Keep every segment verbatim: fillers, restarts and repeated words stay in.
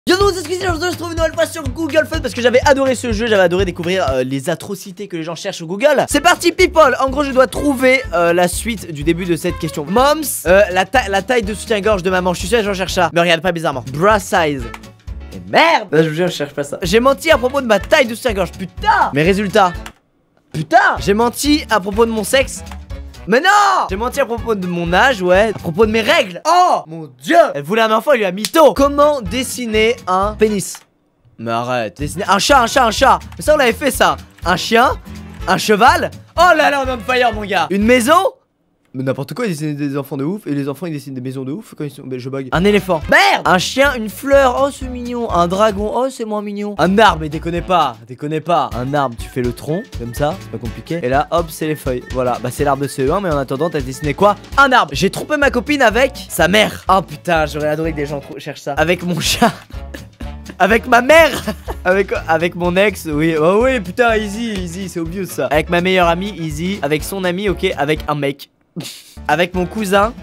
Yo tout le monde, c'est Squeezie, je se trouve une nouvelle fois sur Google Fun parce que j'avais adoré ce jeu, j'avais adoré découvrir euh, les atrocités que les gens cherchent sur Google. C'est parti people. En gros je dois trouver euh, la suite du début de cette question. Moms, euh, la, ta la taille de soutien-gorge de maman, je suis sûr que j'en cherche ça. Me regarde pas bizarrement. Bra size. Et merde. Là, je vous jure, je cherche pas ça. J'ai menti à propos de ma taille de soutien-gorge, putain. Mes résultats. Putain. J'ai menti à propos de mon sexe. Mais non! J'ai menti à propos de mon âge, ouais. À propos de mes règles. Oh mon dieu! Elle voulait un enfant, elle lui a mytho. Comment dessiner un pénis? Mais arrête. Dessiner un chat, un chat, un chat. Mais ça on l'avait fait ça. Un chien? Un cheval? Oh là là, on est on fire mon gars. Une maison? Mais n'importe quoi, ils dessinent des enfants de ouf. Et les enfants ils dessinent des maisons de ouf quand ils sont... Mais je bug. Un éléphant. Merde. Un chien, une fleur. Oh c'est mignon. Un dragon. Oh c'est moins mignon. Un arbre, mais déconnez pas. Déconnez pas. Un arbre, tu fais le tronc. Comme ça, c'est pas compliqué. Et là, hop, c'est les feuilles. Voilà, bah c'est l'arbre de C E un. Mais en attendant, t'as dessiné quoi? Un arbre. J'ai trompé ma copine avec sa mère. Oh putain, j'aurais adoré que des gens cherchent ça. Avec mon chat. Avec ma mère. Avec, avec mon ex, oui. Oh oui, putain, easy, easy, c'est obvious ça. Avec ma meilleure amie, easy. Avec son ami, ok. Avec un mec. Avec mon cousin.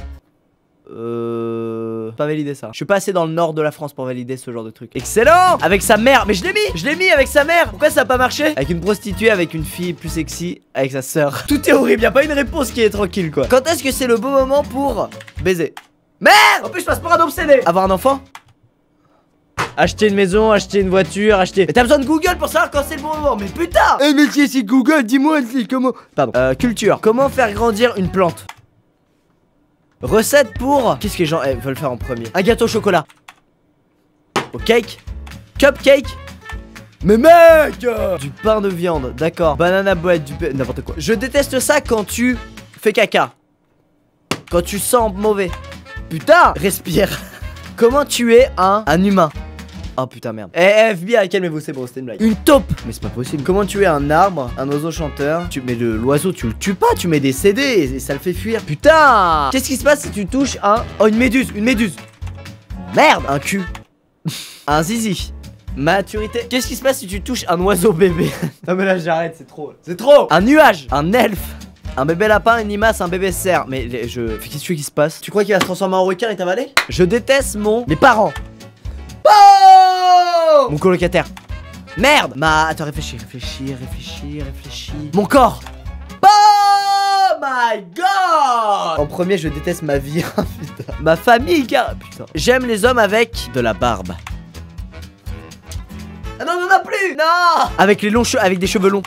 Euh... Pas validé ça. Je suis pas assez dans le nord de la France pour valider ce genre de truc. Excellent. Avec sa mère. Mais je l'ai mis. Je l'ai mis avec sa mère. Pourquoi ça a pas marché? Avec une prostituée, avec une fille plus sexy, avec sa sœur. Tout est horrible. Y'a pas une réponse qui est tranquille quoi. Quand est-ce que c'est le bon moment pour baiser? Merde. En plus je passe pour un obsédé. Avoir un enfant? Acheter une maison, acheter une voiture, acheter... Mais t'as besoin de Google pour savoir quand c'est le bon moment. Mais putain. Eh mais si c'est Google, dis-moi comment... Pardon. Euh, culture. Comment faire grandir une plante? Recette pour... Qu'est-ce que les gens eh, veulent faire en premier? Un gâteau au chocolat. Au cake. Cupcake. Mais mec euh... Du pain de viande, d'accord. Banana bread, du... n'importe quoi. Je déteste ça quand tu fais caca. Quand tu sens mauvais. Putain. Respire. Comment tuer un, un humain? Oh putain merde. Eh F B I, calmez-vous, c'est bon, c'était une blague. Une taupe. Mais c'est pas possible. Comment tuer un arbre, un oiseau chanteur? Tu mets l'oiseau, tu le tues pas, tu mets des C D et, et ça le fait fuir. Putain. Qu'est-ce qui se passe si tu touches un... Oh une méduse, une méduse. Merde. Un cul. Un zizi. Maturité. Qu'est-ce qui se passe si tu touches un oiseau bébé? Non mais là j'arrête, c'est trop. C'est trop. Un nuage. Un elfe. Un bébé lapin, une limace, un bébé cerf. Mais je... Qu'est-ce que tu veux qu'il se passe? Tu crois qu'il va se transformer en requin et t'avaler? Je déteste mon... Mes parents. Oh mon colocataire. Merde. Ma... Attends, réfléchis, réfléchis, réfléchis, réfléchis. Mon corps. Oh my god. En premier, je déteste ma vie. Putain. Ma famille, car... Putain. J'aime les hommes avec de la barbe. Ah non, non, non, plus. Non. Avec les longs cheveux, avec des cheveux longs.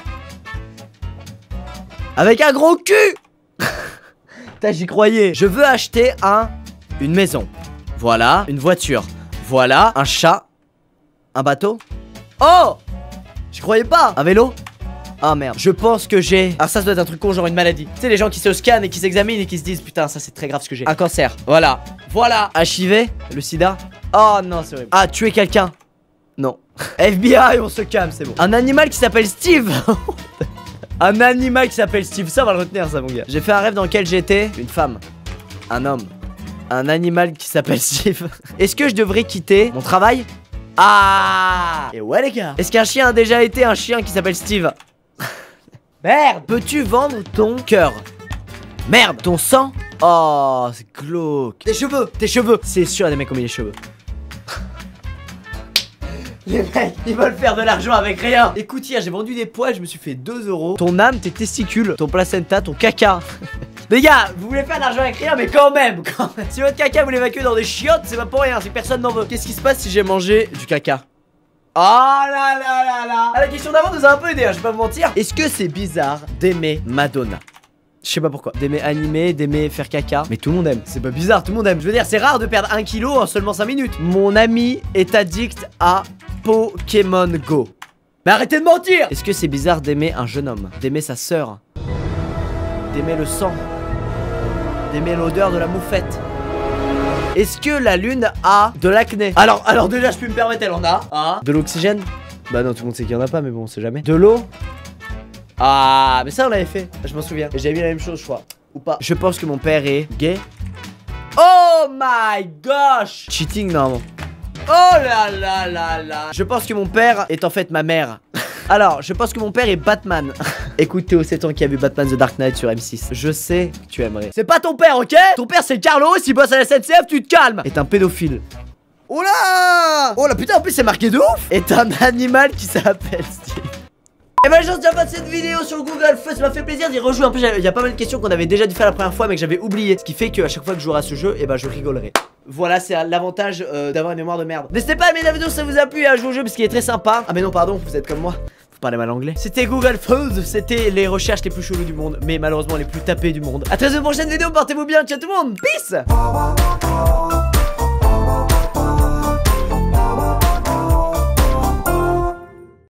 Avec un gros cul. Putain, j'y croyais. Je veux acheter un... Une maison. Voilà. Une voiture. Voilà. Un chat. Un bateau. Oh. J'y croyais pas. Un vélo. Ah merde. Je pense que j'ai... Ah ça, ça doit être un truc con, genre une maladie. Tu sais, les gens qui se scannent et qui s'examinent et qui se disent putain, ça c'est très grave ce que j'ai. Un cancer. Voilà. Voilà. H I V. Le sida. Oh non, c'est horrible. Ah, tuer quelqu'un. Non. F B I, on se calme, c'est bon. Un animal qui s'appelle Steve. Un animal qui s'appelle Steve, ça on va le retenir ça mon gars. J'ai fait un rêve dans lequel j'étais une femme, un homme, un animal qui s'appelle Steve. Est-ce que je devrais quitter mon travail? Ah. Et ouais les gars. Est-ce qu'un chien a déjà été un chien qui s'appelle Steve? Merde. Peux-tu vendre ton cœur? Merde. Ton sang? Oh c'est glauque. Tes cheveux. Tes cheveux. C'est sûr il y a des mecs qui ont mis les cheveux. Les mecs, ils veulent faire de l'argent avec rien. Écoute, hier j'ai vendu des poils, je me suis fait deux euros. Ton âme, tes testicules, ton placenta, ton caca. Les gars, vous voulez faire de l'argent avec rien, mais quand même, quand même. Si votre caca vous l'évacuez dans des chiottes, c'est pas pour rien, c'est que personne n'en veut. Qu'est-ce qui se passe si j'ai mangé du caca? Oh là là là là. Ah, la question d'avant nous a un peu aidé, hein, je vais pas vous mentir. Est-ce que c'est bizarre d'aimer Madonna? Je sais pas pourquoi. D'aimer animer, d'aimer faire caca. Mais tout le monde aime. C'est pas bizarre, tout le monde aime. Je veux dire, c'est rare de perdre un kilo en seulement cinq minutes. Mon ami est addict à Pokémon Go. Mais arrêtez de mentir. Est-ce que c'est bizarre d'aimer un jeune homme? D'aimer sa sœur? D'aimer le sang? D'aimer l'odeur de la moufette? Est-ce que la lune a de l'acné? Alors, alors déjà, je peux me permettre, elle en a. Ah. De l'oxygène? Bah non, tout le monde sait qu'il y en a pas, mais bon, on sait jamais. De l'eau? Ah, mais ça on l'avait fait, je m'en souviens. Et j'avais mis la même chose, je crois. Ou pas. Je pense que mon père est gay. Oh my gosh. Cheating, normalement. Oh là là là là. Je pense que mon père est en fait ma mère. Alors, je pense que mon père est Batman. Écoute Théo, c'est toi qui a vu Batman The Dark Knight sur M six. Je sais que tu aimerais. C'est pas ton père, ok? Ton père c'est Carlos, il bosse à la S N C F, tu te calmes. Est un pédophile. Oh là. Oh là putain, en plus c'est marqué de ouf. Est un animal qui s'appelle Steve. Et bah, j'ai déjà fait cette vidéo sur Google Feu, ça m'a fait plaisir d'y rejouer. En plus, il y a pas mal de questions qu'on avait déjà dû faire la première fois, mais que j'avais oublié. Ce qui fait qu'à chaque fois que je jouerai à ce jeu, et bah, je rigolerai. Voilà, c'est l'avantage euh, d'avoir une mémoire de merde. N'hésitez pas à aimer la vidéo si ça vous a plu et à jouer au jeu parce qu'il est très sympa. Ah, mais non, pardon, vous êtes comme moi. Vous parlez mal anglais. C'était Google Food, c'était les recherches les plus cheloues du monde, mais malheureusement les plus tapées du monde. A très une prochaine vidéo, portez-vous bien, ciao tout le monde, peace.